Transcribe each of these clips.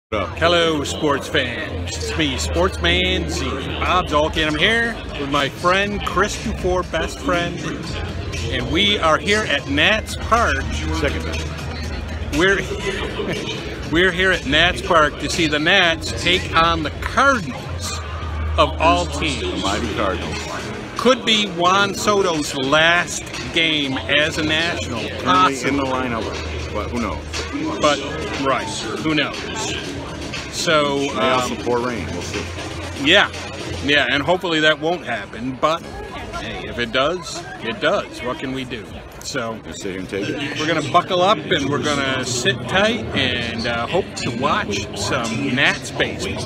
Hello, sports fans. It's me, Sportsman Z. Bob Zolkin. I'm here with my friend Kris Dufour, best friend, and we are here at Nats Park. Second best. We're here at Nats Park to see the Nats take on the Cardinals of all teams. The mighty Cardinals. Could be Juan Soto's last game as a National. Currently in the lineup, but who knows? But right, who knows? So May also pour rain. We'll see. Yeah, and hopefully that won't happen. But hey, if it does, it does. What can we do? So Just sit here and take it. we're gonna buckle up and we're gonna sit tight and hope to watch some Nats baseball.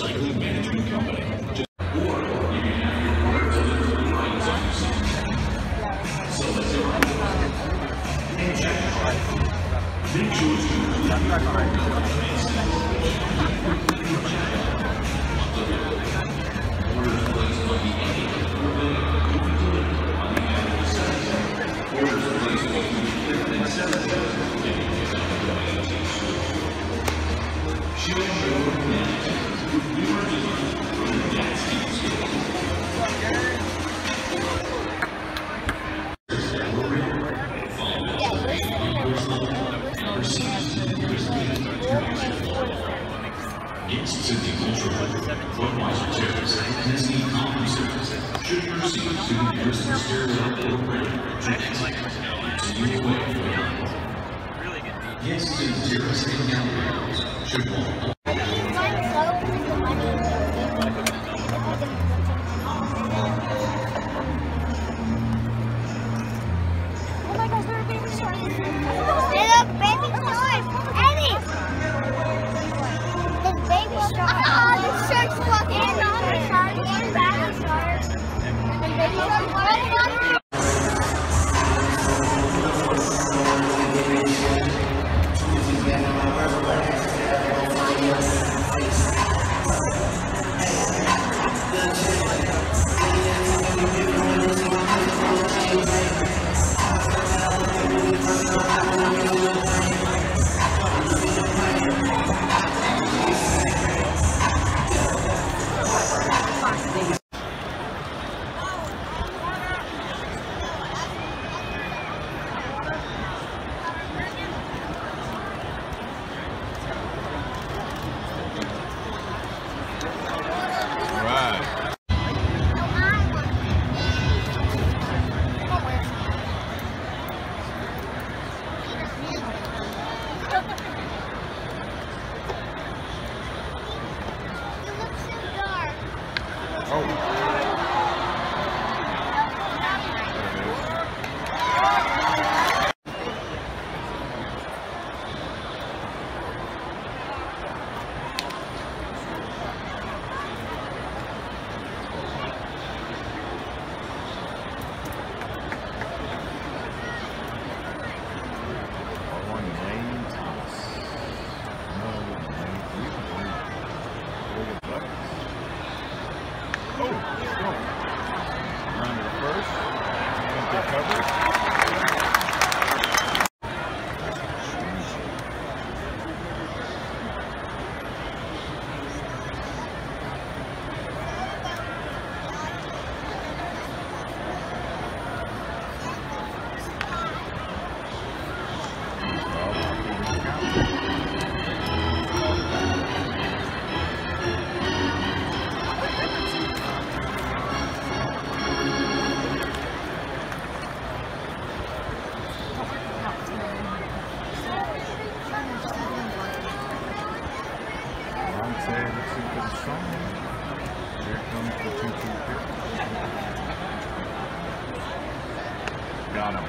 Got him.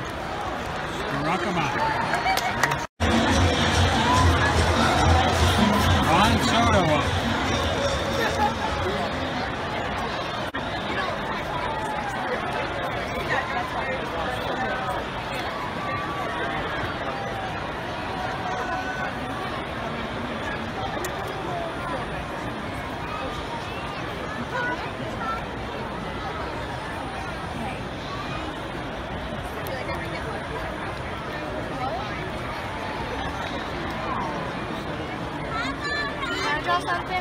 Rock him out. Juan Soto up. draw something?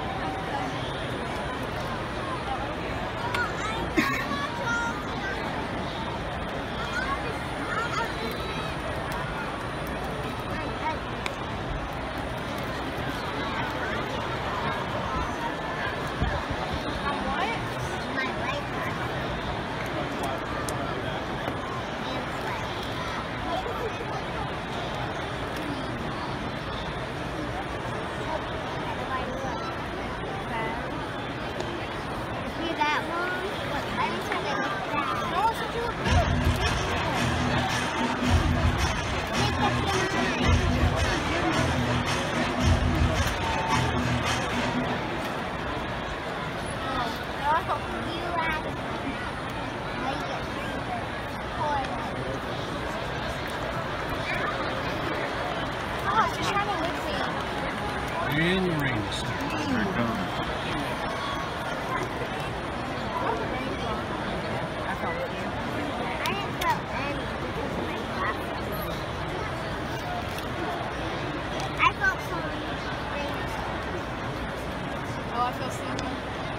And the rain starts. Here it comes. I feel something.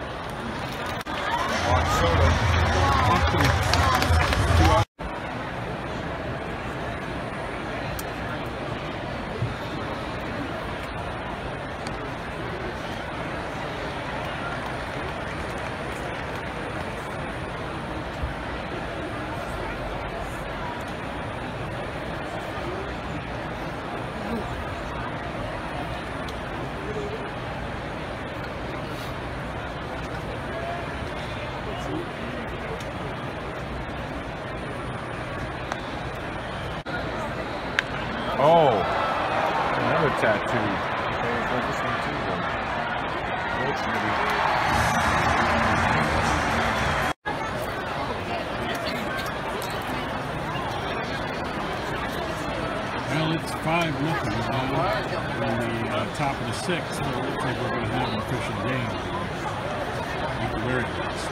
Oh, another tattoo. Okay, it's like this one too, though. Well, it's 5-0 now in the top of the 6th. So it looks like we're going to have an official game at the very least.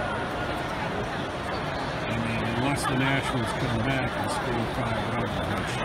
Unless the Nationals come back and score 5 runs,